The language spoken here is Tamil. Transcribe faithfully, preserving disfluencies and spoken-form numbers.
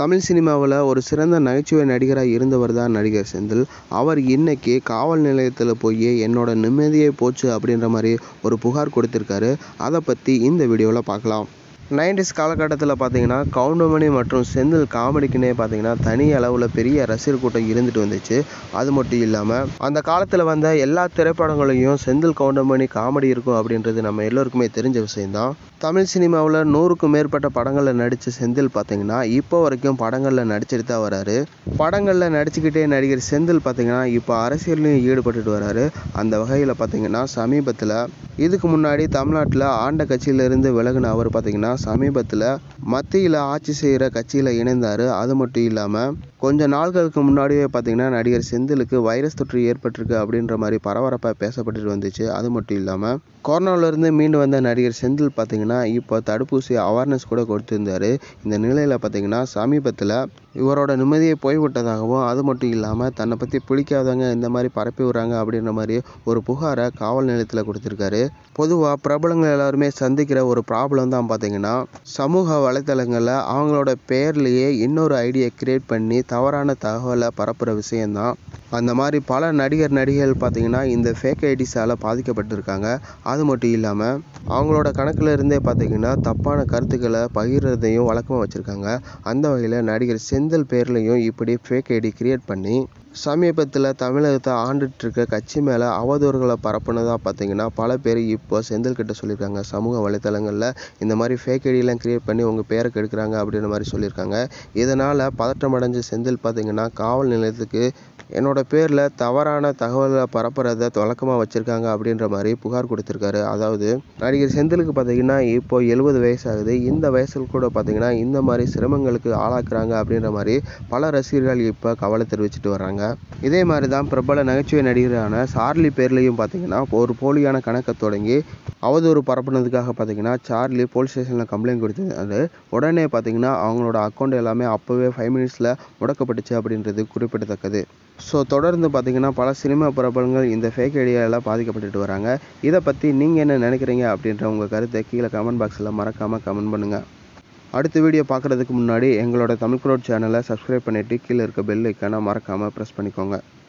தமிழ் சினிமாவில் ஒரு சிறந்த நகைச்சுவை நடிகராக இருந்தவர் தான் நடிகர் செந்தில். அவர் இன்னைக்கு காவல் நிலையத்தில் போய் என்னோட நிம்மதியே போச்சு அப்படின்ற மாதிரி ஒரு புகார் கொடுத்திருக்காரு. அதை பற்றி இந்த வீடியோவில் பார்க்கலாம். நைன்டிஸ் காலகட்டத்தில் பார்த்தீங்கன்னா கவுண்டமணி மற்றும் செந்தில் காமெடிக்குன்னே பார்த்தீங்கன்னா தனி அளவில் பெரிய ரசிகர் கூட்டம் இருந்துட்டு வந்துச்சு. அது மட்டும் இல்லாமல் அந்த காலத்தில் வந்த எல்லா திரைப்படங்களையும் செந்தில் கவுண்டமணி காமெடி இருக்கும் அப்படின்றது நம்ம எல்லோருக்குமே தெரிஞ்ச விஷயம்தான். தமிழ் சினிமாவில் நூறுக்கும் மேற்பட்ட படங்களில் நடித்த செந்தில் பார்த்தீங்கன்னா இப்போ வரைக்கும் படங்களில் நடிச்சுட்டு தான் வராரு. படங்களில் நடிச்சுக்கிட்டே நடிகர் செந்தில் பார்த்தீங்கன்னா இப்போ அரசியலையும் ஈடுபட்டுட்டு வராரு. அந்த வகையில் பார்த்தீங்கன்னா சமீபத்தில் இதுக்கு முன்னாடி தமிழ்நாட்டில் ஆண்ட கட்சியிலிருந்து விலகின அவர் பார்த்தீங்கன்னா சமீபத்தில் மத்தியில் ஆட்சி செய்கிற கட்சியில் இணைந்தார். அது மட்டும் இல்லாமல் கொஞ்ச நாட்களுக்கு முன்னாடியே பார்த்தீங்கன்னா நடிகர் செந்திலுக்கு வைரஸ் தொற்று ஏற்பட்டிருக்கு அப்படின்ற மாதிரி பரபரப்பாக பேசப்பட்டுட்டு வந்துச்சு. அது மட்டும் இல்லாமல் கொரோனாவிலிருந்து மீண்டு வந்த நடிகர் செந்தில் பார்த்தீங்கன்னா இப்போ தடுப்பூசி அவேர்னஸ் கூட கொடுத்துருந்தாரு. இந்த நிலையில் பார்த்தீங்கன்னா சமீபத்தில் இவரோட நிம்மதியை போய்விட்டதாகவும் அது மட்டும் இல்லாமல் தன்னை பற்றி பிடிக்காதவங்க இந்த மாதிரி பரப்பி விடுறாங்க அப்படின்ற மாதிரி ஒரு புகாரை காவல் நிலையத்தில் கொடுத்துருக்காரு. பொதுவாக பிரபலங்கள் எல்லாருமே சந்திக்கிற ஒரு ப்ராப்ளம் தான் பார்த்தீங்கன்னா சமூக வலைத்தளங்களில் அவங்களோட பேர்லேயே இன்னொரு ஐடியை கிரியேட் பண்ணி தவறான தகவலை பரப்புகிற விஷயந்தான். அந்த மாதிரி பல நடிகர் நடிகைகள் பார்த்தீங்கன்னா இந்த ஃபேக் ஐடிஸால் பாதிக்கப்பட்டிருக்காங்க. அது மட்டும் இல்லாமல் அவங்களோட கணக்கில் இருந்தே பார்த்தீங்கன்னா தப்பான கருத்துக்களை பகிர்றதையும் வழக்கமாக வச்சுருக்காங்க. அந்த வகையில் நடிகர் செந்தில் பேர்லையும் இப்படி ஃபேக் ஐடி கிரியேட் பண்ணி சமீபத்தில் தமிழகத்தை ஆண்டுட்டு இருக்க கட்சி மேலே அவதூறுகளை பரப்புனதாக பார்த்தீங்கன்னா பல பேர் இப்போ செந்தில் கிட்ட சொல்லியிருக்காங்க. சமூக வலைத்தளங்களில் இந்த மாதிரி ஃபேக் ஐடியெலாம் கிரியேட் பண்ணி உங்கள் பேரை கெடுக்கிறாங்க அப்படின்ற மாதிரி சொல்லியிருக்காங்க. இதனால் பதற்றம் அடைஞ்ச செந்தில் பார்த்தீங்கன்னா காவல் நிலையத்துக்கு என்னோட பேரில் தவறான தகவலை பரப்புறதை வழக்கமாக வச்சுருக்காங்க அப்படின்ற மாதிரி புகார் கொடுத்துருக்காரு. அதாவது நடிகர் செந்திலுக்கு பார்த்தீங்கன்னா இப்போ எழுபது வயசு ஆகுது. இந்த வயசில் கூட பார்த்தீங்கன்னா இந்த மாதிரி சிரமங்களுக்கு ஆளாக்குறாங்க அப்படின்ற மாதிரி பல ரசிகர்கள் இப்போ கவலை தெரிவிச்சுட்டு வராங்க. இதே மாதிரி தான் பிரபல நகைச்சுவை நடிகரான சார்லி பேர்லையும் பார்த்தீங்கன்னா ஒரு போலியான கணக்கை தொடங்கி அவதூறு பரப்புனதுக்காக பார்த்தீங்கன்னா சார்லி போலீஸ் ஸ்டேஷனில் கம்ப்ளைண்ட் கொடுத்தது. உடனே பார்த்தீங்கன்னா அவங்களோட அக்கௌண்ட் எல்லாமே அப்போவே ஃபைவ் மினிட்ஸில் முடக்கப்பட்டுச்சு அப்படின்றது குறிப்பிடத்தக்கது. ஸோ தொடர்ந்து பார்த்தீங்கன்னா பல சினிமா பிரபலங்கள் இந்த ஃபேக் ஐடியாவில் பாதிக்கப்பட்டுட்டு வராங்க. இதை பற்றி நீங்கள் என்ன நினைக்கிறீங்க அப்படின்ற உங்கள் கருத்தை கீழே கமெண்ட் பாக்ஸில் மறக்காமல் கமெண்ட் பண்ணுங்கள். அடுத்த வீடியோ பார்க்குறதுக்கு முன்னாடி எங்களோட தமிழ் க்ரோட் சேனலை சப்ஸ்கிரைப் பண்ணிவிட்டு கீழே இருக்க பெல் ஐக்கானை மறக்காமல் ப்ரெஸ் பண்ணிக்கோங்க.